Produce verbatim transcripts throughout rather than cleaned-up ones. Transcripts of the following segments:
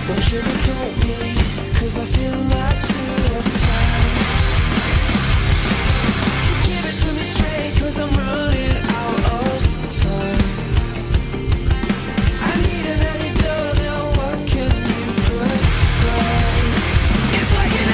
Don't sugarcoat me, cause I feel like suicide. Just give it to me straight, cause I'm running out of time. I need an antidote, now what can you prescribe? It's like an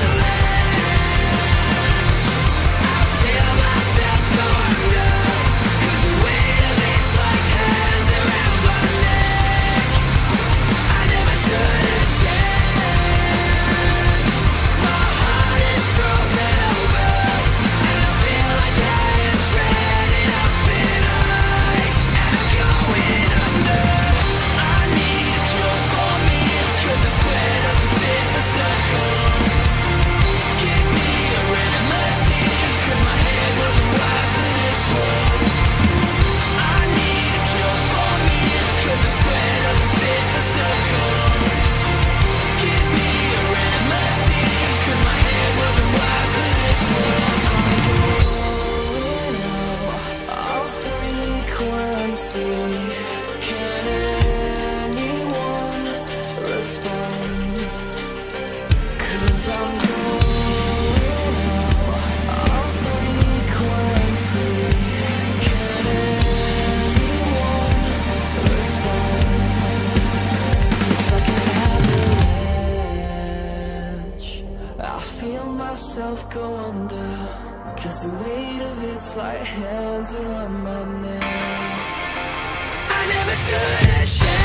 avalanche. I feel myself go under, cause the weight of it's like hands around my neck. I never stood a chance. My heart is frozen over, and I feel like I am treading up thin ice, and I'm going under. I need a cure for me, cause the square doesn't fit the circle. Give me a remedy, cause my head wasn't wired for this world. I need a cure for me, cause the square doesn't fit the circle. Give me a remedy, cause my head wasn't wired for this world. I'll frequency. Can anyone respond? Cause I'm going off frequency. Can anyone respond? It's like an avalanche. I feel myself go under, cause the weight of it's like hands around my neck. I never stood a chance.